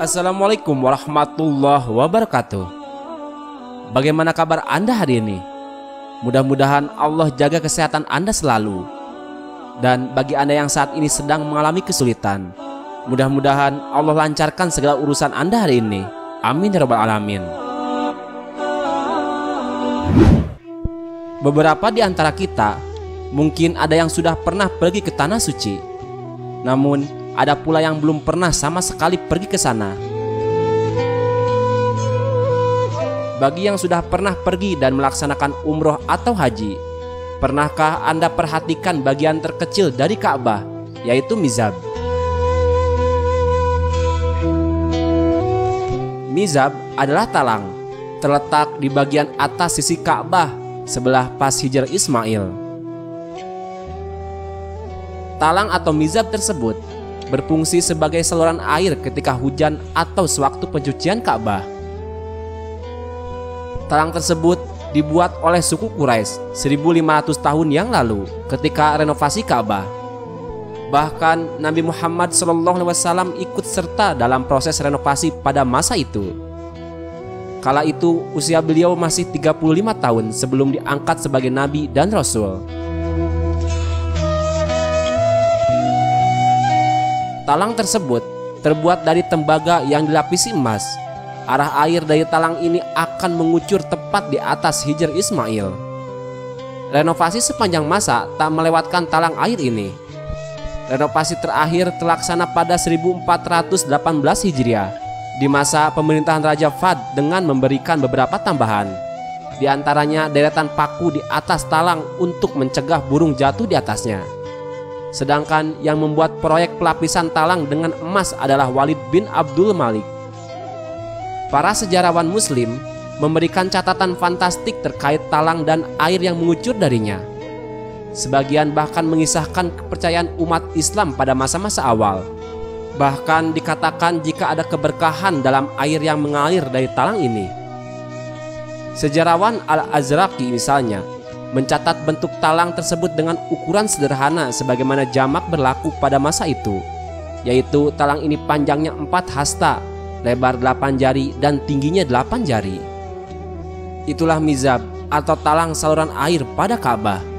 Assalamualaikum warahmatullahi wabarakatuh. Bagaimana kabar Anda hari ini? Mudah-mudahan Allah jaga kesehatan Anda selalu. Dan bagi Anda yang saat ini sedang mengalami kesulitan, mudah-mudahan Allah lancarkan segala urusan Anda hari ini. Amin ya rabbal alamin. Beberapa di antara kita mungkin ada yang sudah pernah pergi ke tanah suci, namun ada pula yang belum pernah sama sekali pergi ke sana. Bagi yang sudah pernah pergi dan melaksanakan umroh atau haji, pernahkah Anda perhatikan bagian terkecil dari Ka'bah, yaitu mizab? Mizab adalah talang, terletak di bagian atas sisi Ka'bah sebelah pas Hijr Ismail. Talang atau mizab tersebut berfungsi sebagai saluran air ketika hujan atau sewaktu pencucian Ka'bah. Talang tersebut dibuat oleh suku Quraisy 1500 tahun yang lalu ketika renovasi Ka'bah. Bahkan Nabi Muhammad SAW ikut serta dalam proses renovasi pada masa itu. Kala itu usia beliau masih 35 tahun sebelum diangkat sebagai Nabi dan Rasul. Talang tersebut terbuat dari tembaga yang dilapisi emas. Arah air dari talang ini akan mengucur tepat di atas Hijr Ismail. Renovasi sepanjang masa tak melewatkan talang air ini. Renovasi terakhir terlaksana pada 1418 Hijriah di masa pemerintahan Raja Fad dengan memberikan beberapa tambahan. Di antaranya deretan paku di atas talang untuk mencegah burung jatuh di atasnya. Sedangkan yang membuat proyek pelapisan talang dengan emas adalah Walid bin Abdul Malik. Para sejarawan Muslim memberikan catatan fantastik terkait talang dan air yang mengucur darinya. Sebagian bahkan mengisahkan kepercayaan umat Islam pada masa-masa awal. Bahkan dikatakan jika ada keberkahan dalam air yang mengalir dari talang ini. Sejarawan Al-Azraqi misalnya mencatat bentuk talang tersebut dengan ukuran sederhana sebagaimana jamak berlaku pada masa itu, yaitu talang ini panjangnya 4 hasta, lebar 8 jari dan tingginya 8 jari. Itulah mizab atau talang saluran air pada Ka'bah.